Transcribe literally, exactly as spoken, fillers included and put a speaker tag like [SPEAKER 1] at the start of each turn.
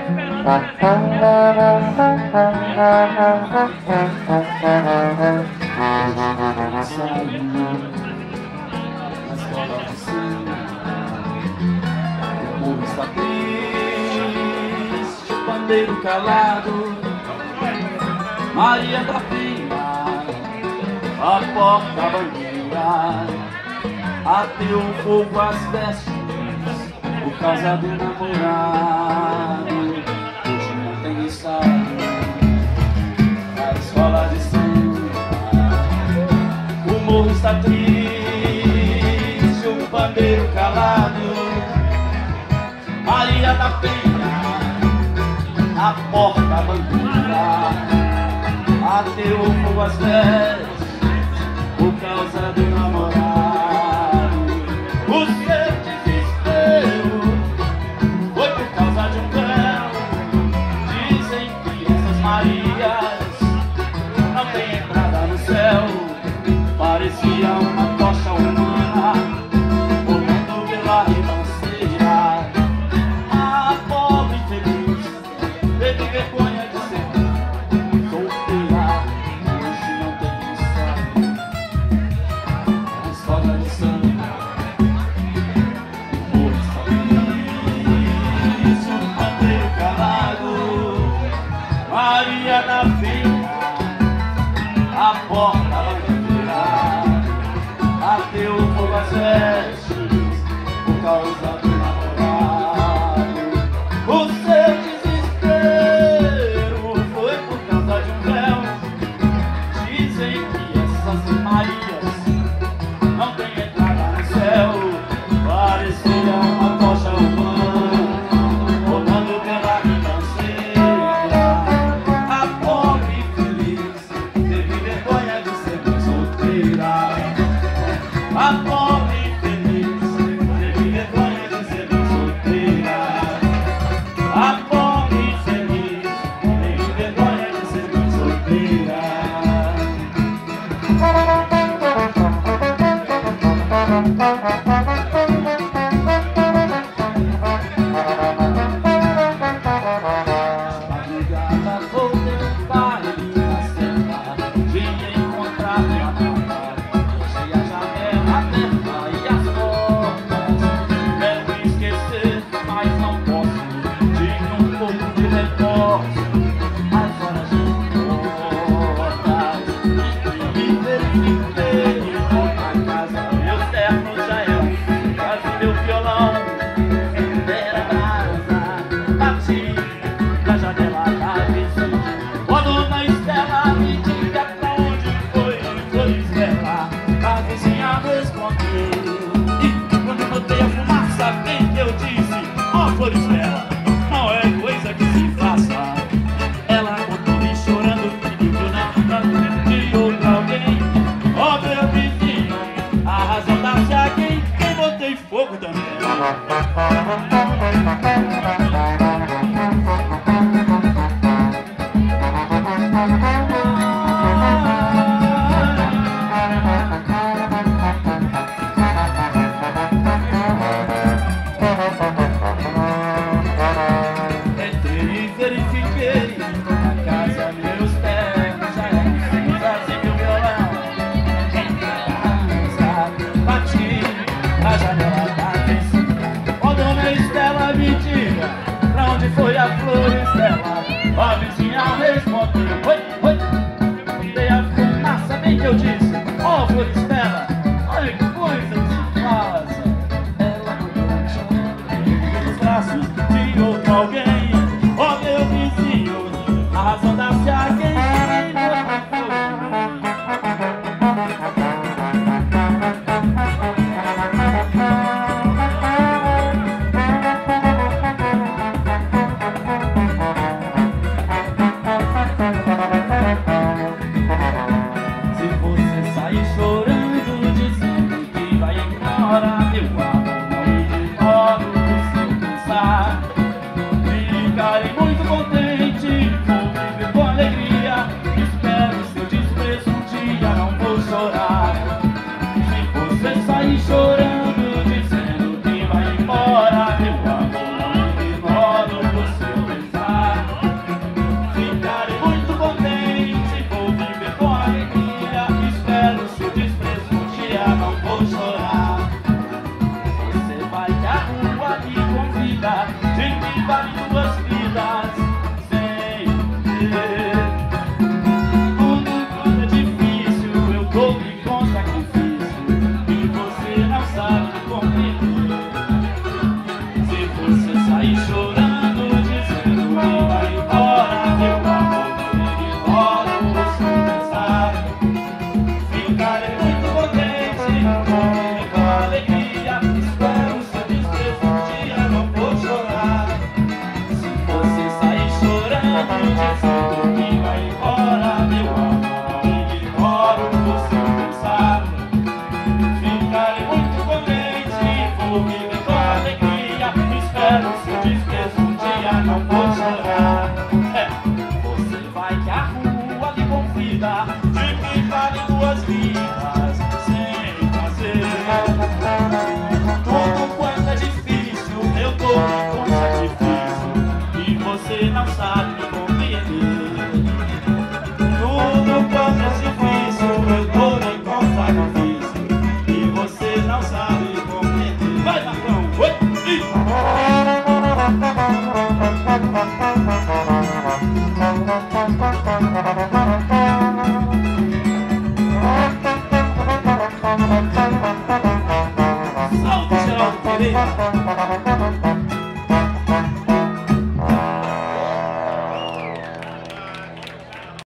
[SPEAKER 1] O povo está triste, o pandeiro calado, Maria da Penha, a porta bandeira, ateu fogo às vestes, por causa do namorado. Hoje não tem ensaio na escola de samba, o morro está triste, o pandeiro calado, Maria da Penha, a porta bandeira, ateu fogo às vestes, por causa do namorado. O seu desespero foi por causa de um véu. Dizem que essas Marias não têm entrada no céu. Parecia uma tocha humana voando pela ribanceira. A pobre infeliz teve vergonha de ser solteira. Hoje não tem ensaio na escola de samba. O povo está triste, o pandeiro calado, Maria da Penha, a porta bandeira, ateu fogo às vestes, por causa do namorado. O seu desespero foi por causa de um véu. Dizem que essas Marias não têm entrada no céu. Parecia uma tocha humana rolando pela ribanceira. A pobre infeliz teve vergonha de ser solteira. A pobre infeliz teve vergonha de ser solteira. A pobre infeliz teve vergonha de ser solteira. Madrugada voltei do baile na selva, vinha encontrar minha mãe. Deixei a janela aberta e as portas. Quero esquecer, mas não posso. Tive um pouco de remorso, as horas de portas. E verifiquei na casa, meus ternos já eram, quase meu violão era brasa. Bati na janela da vizinha, ó dona Estela, me diga pra onde foi, foi Estela. A vizinha respondeu, e quando botei a fumaça, bem que eu disse: ó Flor Estela, não é coisa que se faça. Ela contou e chorando, pedindo na vida de outro alguém. Ó meu vizinho, a razão dá-se a quem, quem botei fogo também. Entrei e verifiquei na casa, meus ternos já eram cinzas e meu violão em casa. Bati na janela da vizinha, ó dona Estela, me diga pra onde foi a Flor Estela. A vizinha respondeu: oi, oi. Dei a fumaça, bem que eu disse: ó Flor Estela, olha que coisa que se faz. Ela mudou nos braços de outro alguém. Ó meu vizinho, a razão dá-se a quem se você sair chorando, dizendo que vai embora, meu amor, não me demoro no seu pensar. Ficarei muito contente, vou viver com alegria. Espero seu desprezo, um dia não vou chorar. Se você sair chorando, dizendo que vai embora, meu amor, não me demoro no seu pensar. duas vidas sem ter. Tudo quando é difícil eu tô me com sacrifício e você não sabe compreender. Se você sair chorando, dizendo que vai embora, meu amor, não ignora o seu mensagem. Ficarei muito contente, morrendo com alegria. Espero seu desprezo, um dia não vou chorar. Se você sair chorando, dizendo que vai embora, meu amor, não ignoro o seu mensagem. Ficarei muito contente, vou viver com alegria. Espero seu desprezo, um dia não vou chorar. É, você vai que a rua lhe convida de ficar em duas vidas sem fazer. Tudo quanto é difícil eu tô com sacrifício e você não sabe me compreender. Tudo quanto é difícil eu tô com sacrifício e você não sabe compreender. Vai, Marcão! Oi! Ih! Salve, Geraldo Pereira!